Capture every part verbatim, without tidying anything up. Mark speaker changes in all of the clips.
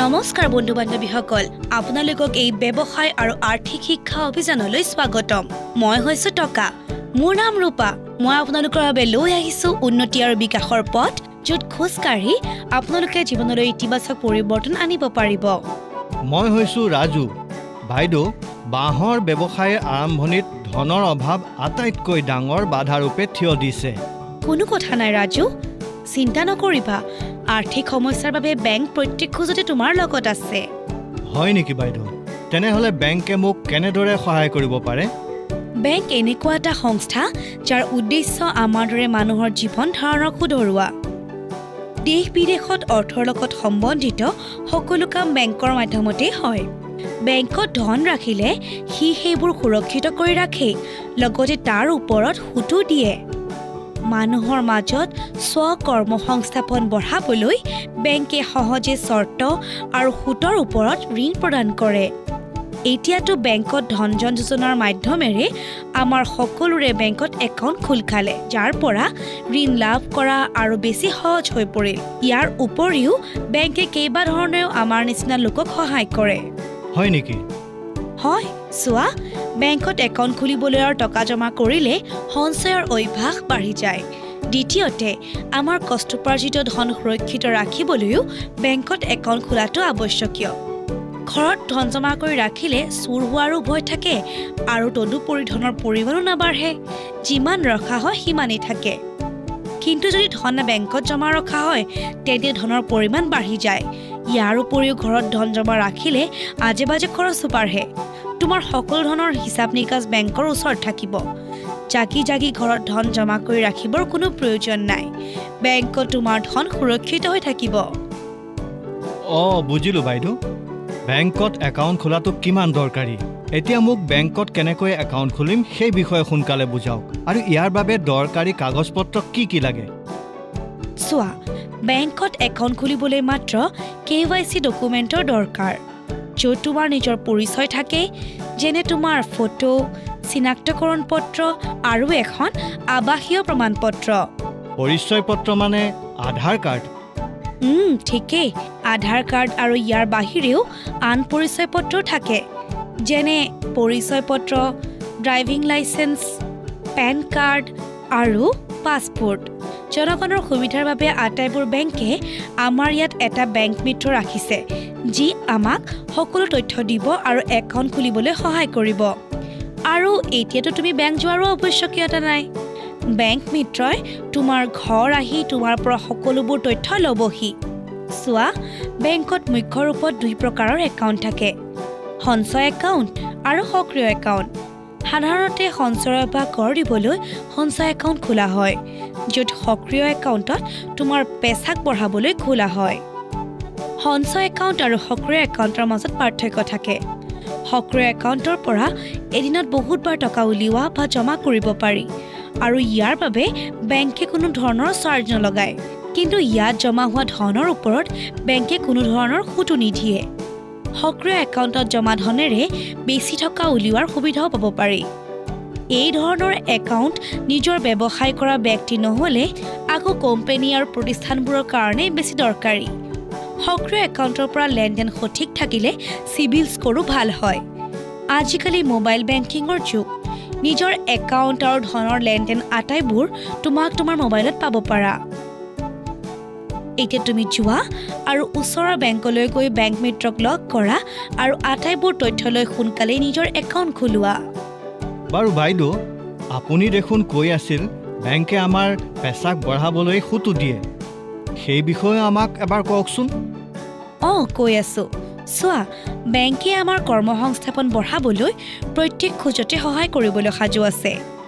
Speaker 1: নমস্কাৰ বন্ধু বান্ধৱীসকল, আপোনালোকক এই ব্যৱসায় আৰু আৰ্থিক শিক্ষা অভিযানলৈ স্বাগতম। মই হৈছো টকা। মোৰ নাম ৰূপা। মই আপোনালোকৰ বাবে লৈ আহিছো উন্নতি আৰু বিকাশৰ পথ, য'ত খোজকাঢ়ি আপোনালোকে জীৱনলৈ ইতিবাচক পৰিৱৰ্তন আনিব পাৰিব।
Speaker 2: মই হৈছো ৰাজু। বাইদেউ, বাঁহৰ ব্যৱসায়ৰ আৰম্ভণিত ধনৰ অভাৱ আটাইতকৈ ডাঙৰ বাধাৰূপে থিয় দিছে।
Speaker 1: কোনো কথা নাই ৰাজু, চিন্তা নকৰিবা। আৰ্থিক সমস্যাৰ বাবে বেংক প্ৰত্যেক খোজতে তোমাৰ লগত আছে।
Speaker 2: হয় নেকি বাইদেউ? তেনেহ'লে বেংকে মোক কেনেদৰে সহায় কৰিব পাৰে?
Speaker 1: বেংক এনেকুৱা এটা সংস্থা যাৰ উদ্দেশ্য আমাৰ দৰে মানুহৰ জীৱন ধাৰণক শুধৰোৱা। দেশ বিদেশত অৰ্থৰ লগত সম্বন্ধিত সকলো কাম বেংকৰ মাধ্যমতেই হয়। বেংকত ধন ৰাখিলে সি সেইবোৰ সুৰক্ষিত কৰি ৰাখে, লগতে তাৰ ওপৰত সুতো দিয়ে। মানুহৰ মাজত স্ব-কৰ্ম সংস্থাপন বঢ়াবলৈ বেংকে সহজে চৰ্ত আৰু সুতৰ ওপৰত ঋণ প্ৰদান কৰে। এতিয়াতো বেংকত ধনজন যোজনাৰ মাধ্যমেৰে আমাৰ সকলোৰে বেংকত একাউণ্ট খোল খালে, যাৰ পৰা ঋণ লাভ কৰা আৰু বেছি সহজ হৈ পৰিল। ইয়াৰ উপৰিও বেংকে কেইবা ধৰণেও আমাৰ নিচিনা লোকক সহায় কৰে।
Speaker 2: হয় নেকি?
Speaker 1: হয়, চোৱা, বেংকত একাউণ্ট খুলিবলৈ আৰু টকা জমা কৰিলে সঞ্চয়ৰ অভ্যাস বাঢ়ি যায়। দ্বিতীয়তে, আমাৰ কষ্টোপাৰ্জিত ধন সুৰক্ষিত ৰাখিবলৈও বেংকত একাউণ্ট খোলাটো আৱশ্যকীয়। ঘৰত ধন জমা কৰি ৰাখিলে চুৰ হোৱাৰো ভয় থাকে আৰু তদুপৰি ধনৰ পৰিমাণো নাবাঢ়ে। যিমান ৰখা হয় সিমানেই থাকে। কিন্তু যদি ধন বেংকত জমা ৰখা হয় তেন্তে ধনৰ পৰিমাণ বাঢ়ি যায়। ইয়াৰ উপৰিও ঘৰত ধন জমা ৰাখিলে আজে বাজে খৰচো বাঢ়ে। তোমাৰ সকলো ধৰণৰ হিচাপ নিকাচ বেংকৰ ওচৰত থাকিব। জাগি জাগি ঘৰত ধন জমা কৰি ৰাখিবৰ কোনো প্ৰয়োজন নাই। বেংকত তোমাৰ ধন সুৰক্ষিত হৈ থাকিব।
Speaker 2: অঁ, বুজিলোঁ বাইদেউ। বেংকত একাউণ্ট খোলাটো কিমান দৰকাৰী। এতিয়া মোক বেংকত কেনেকৈ একাউণ্ট খুলিম সেই বিষয়ে সোনকালে বুজাওক, আৰু ইয়াৰ বাবে দৰকাৰী কাগজ পত্ৰ কি কি লাগে?
Speaker 1: চোৱা, বেংকত একাউণ্ট খুলিবলৈ মাত্ৰ কে ৱাই চি ডকুমেণ্টৰ দৰকাৰ, য'ত তোমাৰ নিজৰ পৰিচয় থাকে, যেনে তোমাৰ ফটো, চিনাক্তকৰণ পত্ৰ আৰু এখন আৱাসীয় প্ৰমাণপত্ৰ।
Speaker 2: পৰিচয় পত্ৰ মানে আধাৰ কাৰ্ড?
Speaker 1: উম, ঠিকেই। আধাৰ কাৰ্ড আৰু ইয়াৰ বাহিৰেও আন পৰিচয় পত্ৰ থাকে, যেনে পৰিচয় পত্ৰ, ড্ৰাইভিং লাইচেন্স, পেন কাৰ্ড আৰু পাছপোৰ্ট। জনগণৰ সুবিধাৰ বাবে আটাইবোৰ বেংকে আমাৰ ইয়াত এটা বেংক মিত্ৰ ৰাখিছে, যি আমাক সকলো তথ্য দিব আৰু একাউণ্ট খুলিবলৈ সহায় কৰিব। আৰু এতিয়াতো তুমি বেংক যোৱাৰো আৱশ্যকীয়তা নাই। বেংক মিত্ৰই তোমাৰ ঘৰ আহি তোমাৰ পৰা সকলোবোৰ তথ্য ল'বহি। চোৱা, বেংকত মুখ্য ৰূপত দুই প্ৰকাৰৰ একাউণ্ট থাকে, সঞ্চয় একাউণ্ট আৰু সক্ৰিয় একাউণ্ট। সাধাৰণতে সঞ্চয়ৰ অভ্যাস গঢ় দিবলৈ সঞ্চয় একাউণ্ট খোলা হয়, য'ত সক্ৰিয় একাউণ্টত তোমাৰ পেচাক বঢ়াবলৈ খোলা হয়। সঞ্চয় একাউণ্ট আৰু সক্ৰিয় একাউণ্টৰ মাজত পাৰ্থক্য থাকে। সক্ৰিয় একাউণ্টৰ পৰা এদিনত বহুতবাৰ টকা উলিওৱা বা জমা কৰিব পাৰি, আৰু ইয়াৰ বাবে বেংকে কোনো ধৰণৰ চাৰ্জ নলগায়। কিন্তু ইয়াত জমা হোৱা ধনৰ ওপৰত বেংকে কোনো ধৰণৰ সুতো নিদিয়ে। সক্ৰিয় একাউণ্টত জমা ধনেৰে বেছি টকা উলিওৱাৰ সুবিধাও পাব পাৰি। এই ধৰণৰ একাউণ্ট নিজৰ ব্যৱসায় কৰা ব্যক্তি নহ'লে আকৌ কোম্পানী আৰু প্ৰতিষ্ঠানবোৰৰ কাৰণে বেছি দৰকাৰী। সক্ৰিয় একাউণ্টৰ পৰা লেনদেন সঠিক থাকিলে চিভিল স্ক'ৰো ভাল হয়। আজিকালি মোবাইল বেংকিঙৰ যুগ। নিজৰ একাউণ্ট আৰু ধনৰ লেনদেন আটাইবোৰ তোমাক তোমাৰ মোবাইলত পাব পাৰা। এতিয়া তুমি যোৱা আৰু ওচৰৰ বেংকলৈ গৈ বেংক মিত্ৰক লগ কৰা আৰু আটাইবোৰ তথ্য লৈ সোনকালেই নিজৰ একাউণ্ট খোলোৱা।
Speaker 2: বাৰু বাইদেউ, আপুনি দেখোন কৈ আছিল বেংকে আমাৰ পেচাক বঢ়াবলৈ সুতো দিয়ে। সেই বিষয়ে আমাক এবাৰ কওকচোন।
Speaker 1: অঁ, কৈ আছোঁ। চোৱা, বেংকে আমাৰ কৰ্মসংস্থাপন বঢ়াবলৈ প্ৰত্যেক খোজতে সহায় কৰিবলৈ সাজু আছে।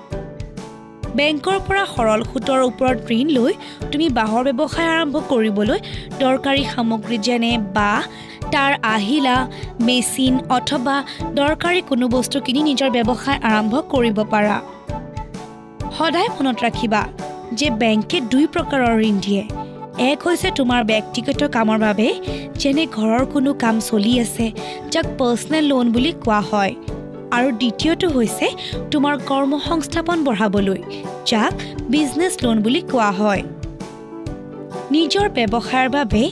Speaker 1: বেংকৰ পৰা সৰল সুতৰ ওপৰত ঋণ লৈ তুমি বাঁহৰ ব্যৱসায় আৰম্ভ কৰিবলৈ দৰকাৰী সামগ্ৰী যেনে বাঁহ, তাৰ আহিলা, মেচিন অথবা দৰকাৰী কোনো বস্তু কিনি নিজৰ ব্যৱসায় আৰম্ভ কৰিব পাৰা। সদায় মনত ৰাখিবা যে বেংকে দুই প্ৰকাৰৰ ঋণ দিয়ে। এক হৈছে তোমাৰ ব্যক্তিগত কামৰ বাবে, যেনে ঘৰৰ কোনো কাম চলি আছে, যাক পাৰ্চনেল লোন বুলি কোৱা হয়, আৰু দ্বিতীয়টো হৈছে তোমাৰ কৰ্মসংস্থাপন বঢ়াবলৈ, যাক বিজনেছ লোন বুলি কোৱা হয়। নিজৰ ব্যৱসায়ৰ বাবে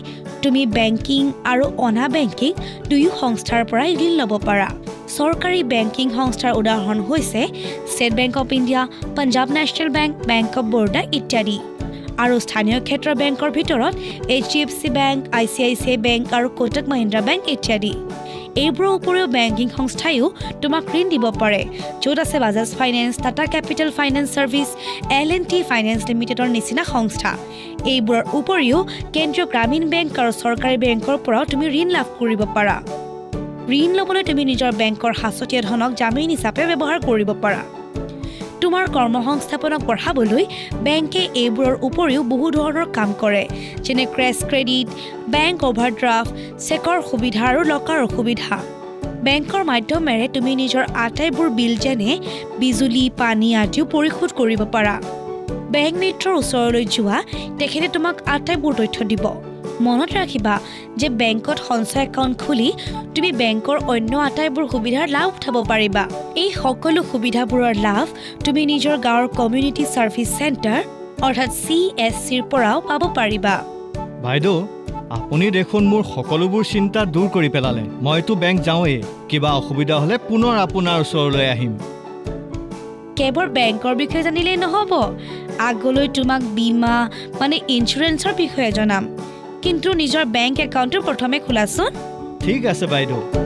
Speaker 1: তুমি বেংকিং আৰু অনা বেংকিং দুয়ো সংস্থাৰ পৰা ঋণ ল'ব পাৰা চৰকাৰী বেংকিং সংস্থাৰ উদাহৰণ হৈছে State Bank of India Punjab National Bank Bank of Baroda ইত্যাদি আৰু স্থানীয় ক্ষেত্ৰৰ বেংকৰ ভিতৰত H D F C Bank I C I C I Bank আৰু কোটাক মহিন্দ্ৰা বেংক ইত্যাদি এইবোৰৰ উপৰিও বেংকিং সংস্থায়ো তোমাক ঋণ দিব পাৰে য'ত আছে Bajaj Finance Tata Capital Finance Service L and T Finance লিমিটেডৰ নিচিনা সংস্থা এইবোৰৰ উপৰিও কেন্দ্ৰীয় গ্ৰামীণ বেংক আৰু চৰকাৰী বেংকৰ পৰাও তুমি ঋণ লাভ কৰিব পাৰা ঋণ ল'বলৈ তুমি নিজৰ বেংকৰ সাঁচতীয়া ধনক জামিন হিচাপে ব্যৱহাৰ কৰিব পাৰা তোমাৰ কৰ্মসংস্থাপনক বঢ়াবলৈ বেংকে এইবোৰৰ উপৰিও বহু ধৰণৰ কাম কৰে যেনে ক্ৰেছ ক্ৰেডিট বেংক অভাৰড্ৰাফ্ট চেকৰ সুবিধা আৰু লকাৰৰ সুবিধা বেংকৰ মাধ্যমেৰে তুমি নিজৰ আটাইবোৰ বিল যেনে বিজুলী পানী আদিও পৰিশোধ কৰিব পাৰা বেংক মিত্ৰৰ ওচৰলৈ যোৱা তেখেতে তোমাক আটাইবোৰ তথ্য দিব মনত ৰাখিবা যে বেংকত সঞ্চয় একাউণ্ট খুলি তুমি বেংকৰ অন্য আটাইবোৰ সুবিধাৰ লাভ উঠাব পাৰিবা এই সকলো সুবিধাবোৰৰ লাভ তুমি নিজৰ গাঁৱৰ কমিউনিটি ছাৰ্ভিচ চেণ্টাৰ অৰ্থাৎ চি এছ চিৰ পৰাও পাব পাৰিবা
Speaker 2: বাইদেউ আপুনি দেখোন মোৰ সকলোবোৰ চিন্তা দূৰ কৰি পেলালে মইতো বেংক যাওঁৱেই কিবা অসুবিধা হ'লে পুনৰ আপোনাৰ ওচৰলৈ আহিম
Speaker 1: কেৱল বেংকৰ বিষয়ে জানিলেই নহ'ব আগলৈ তোমাক বীমা মানে ইঞ্চুৰেঞ্চৰ বিষয়ে জনাম কিন্তু নিজৰ বেংক একাউণ্টটো প্ৰথমে খোলাচোন
Speaker 2: ঠিক আছে বাইদেউ